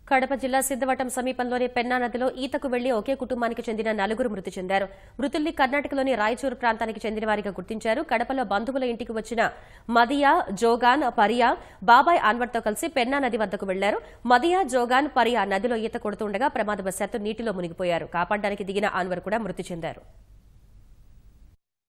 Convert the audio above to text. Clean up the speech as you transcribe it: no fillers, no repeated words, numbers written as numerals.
కడప జిల్లా సిద్దవటం సమీపంలోని పెన్నా నదిలో ఈతకు వెళ్లి ఒకే కుటుంబానికి చెందిన 4 మృతి చెందారు. మృతుల్ని కర్ణాటకలోని రాయచూరు ప్రాంతానికి చెందిన వారిగా గుర్తించారు. కడపలో బంధువుల ఇంటికి వచ్చిన మదియా, జోగాన్, పరియా బాబాయ్ అన్వర్తో కలిసి పెన్నా నది వద్దకు వెళ్లారు. మదియా, జోగాన్, పరియా నదిలో ఈత కొడుతుండగా ప్రమాదవశాత్తు నీటిలో మునిగిపోయారు. కాపాడడానికి దిగిన అన్వర్ కూడా మృతి చెందారు.